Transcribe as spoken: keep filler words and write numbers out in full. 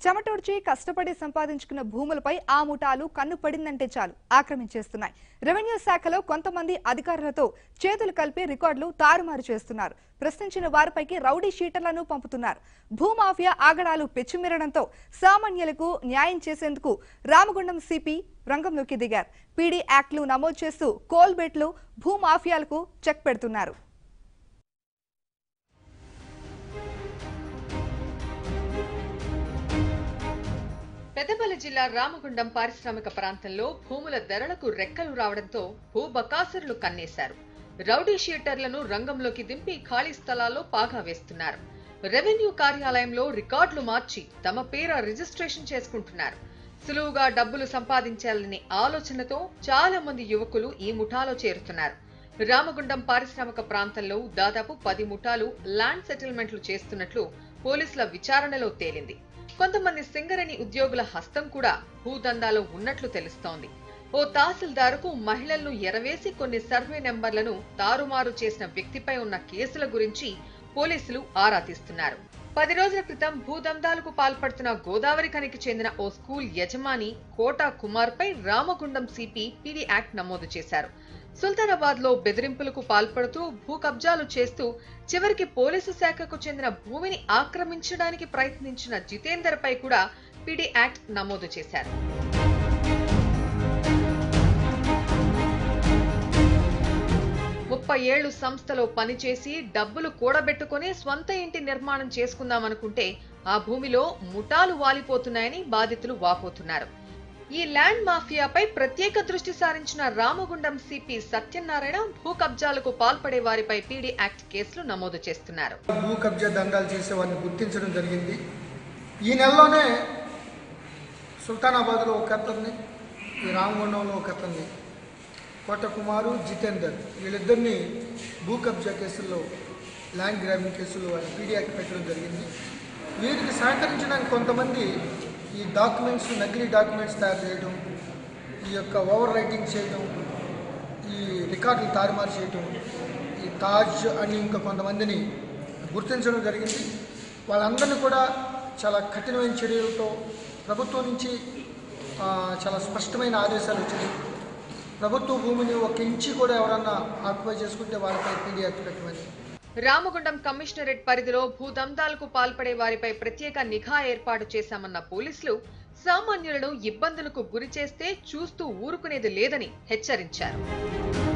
చెమటోడ్చి కష్టపడి సంపాదించుకున్న భూములపై ఆ ముఠాలు కన్ను పడిందంటే చాలు ఆక్రమించేస్తున్నాయి. రెవెన్యూ శాఖలో కొంతమంది అధికారులతో చేతులు కలిపి రికార్డులు తారుమారు చేస్తున్నారు. ప్రశ్నించిన వారిపైకి రౌడీ షీటర్లను పంపుతున్నారు. భూమాఫియా ఆగడాలు పెచ్చుమిరడంతో సామాన్యులకు న్యాయం చేసేందుకు రామగుండం సిపి రంగంలోకి దిగారు. పీడీ యాక్ట్లు నమోదు చేస్తూ కోల్బెట్లు భూమాఫియాలకు చెక్ పెడుతున్నారు. పెద్దపల్లి జిల్లా రామగుండం పారిశ్రామిక ప్రాంతంలో భూముల ధరలకు రెక్కలు రావడంతో భూ బకాసురులు కన్నేశారు. రౌడీ షీటర్లను రంగంలోకి దింపి ఖాళీ స్థలాల్లో పాగా వేస్తున్నారు. రెవెన్యూ కార్యాలయంలో రికార్డులు మార్చి తమ పేర రిజిస్ట్రేషన్ చేసుకుంటున్నారు. సులువుగా డబ్బులు సంపాదించాలనే ఆలోచనతో చాలా మంది యువకులు ఈ ముఠాలో చేరుతున్నారు. రామగుండం పారిశ్రామిక ప్రాంతంలో దాదాపు పది ముఠాలు ల్యాండ్ సెటిల్మెంట్లు చేస్తున్నట్లు పోలీసుల విచారణలో తేలింది. కొంతమంది సింగరేణి ఉద్యోగుల హస్తం కూడా భూదందాలో ఉన్నట్లు తెలుస్తోంది. ఓ తహసీల్దారుకు మహిళలను ఎరవేసి కొన్ని సర్వే నెంబర్లను తారుమారు చేసిన వ్యక్తిపై ఉన్న కేసుల గురించి పోలీసులు ఆరా తీస్తున్నారు. పది రోజుల క్రితం భూదందాలకు పాల్పడుతున్న గోదావరి ఖనికి చెందిన ఓ స్కూల్ యజమాని కోటా కుమార్ పై రామగుండం సిపి పీడీ యాక్ట్ నమోదు చేశారు. సుల్తానాబాద్ లో బెదిరింపులకు పాల్పడుతూ భూ కబ్జాలు చేస్తూ చివరికి పోలీసు శాఖకు చెందిన భూమిని ఆక్రమించడానికి ప్రయత్నించిన జితేందర్ పై కూడా పీడీ యాక్ట్ నమోదు చేశారు. ముప్పై ఏళ్లు సంస్థలో పనిచేసి డబ్బులు కూడబెట్టుకుని స్వంత ఇంటి నిర్మాణం చేసుకుందామనుకుంటే ఆ భూమిలో ముఠాలు వాలిపోతున్నాయని బాధితులు వాపోతున్నారు. ఈ ల్యాండ్ మాఫియాపై ప్రత్యేక దృష్టి సారించిన రామగుండం సిపి సత్యనారాయణ భూ కబ్జాలకు పాల్పడే వారిపై పీడీ యాక్ట్ కేసులు నమోదు చేస్తున్నారు. భూ కబ్జా దందాలు చేసే వారిని గుర్తించడం జరిగింది. ఈ నెలలోనే సుల్తానాబాద్లో ఒక అతన్ని, ఈ రామగుండంలో ఒక అతన్ని, కోట కుమారు జితేందర్, వీళ్ళిద్దరిని భూ కబ్జా కేసుల్లో, ల్యాండ్ గ్రాబింగ్ కేసుల్లో వాళ్ళు పీడీ యాక్ట్ పెట్టడం జరిగింది. వీరికి సహకరించడానికి కొంతమంది ఈ డాక్యుమెంట్స్, నకిలీ డాక్యుమెంట్స్ తయారు చేయడం, ఈ యొక్క ఓవర్ రైటింగ్ చేయడం, ఈ రికార్డులు తారుమారు చేయడం, ఈ తాజ్ అని ఇంకా కొంతమందిని గుర్తించడం జరిగింది. వాళ్ళందరినీ కూడా చాలా కఠినమైన చర్యలతో ప్రభుత్వం నుంచి చాలా స్పష్టమైన ఆదేశాలు వచ్చినాయి. ప్రభుత్వ భూమిని ఒక ఇంచి కూడా ఎవరన్నా ఆక్యుపై చేసుకుంటే వాళ్ళపై పీడీ యాక్ట్ పెట్టమని. రామగుండం కమిషనరేట్ పరిధిలో భూదందాలకు పాల్పడే వారిపై ప్రత్యేక నిఘా ఏర్పాటు చేశామన్న పోలీసులు సామాన్యులను ఇబ్బందులకు గురి చేస్తే చూస్తూ ఊరుకునేది లేదని హెచ్చరించారు.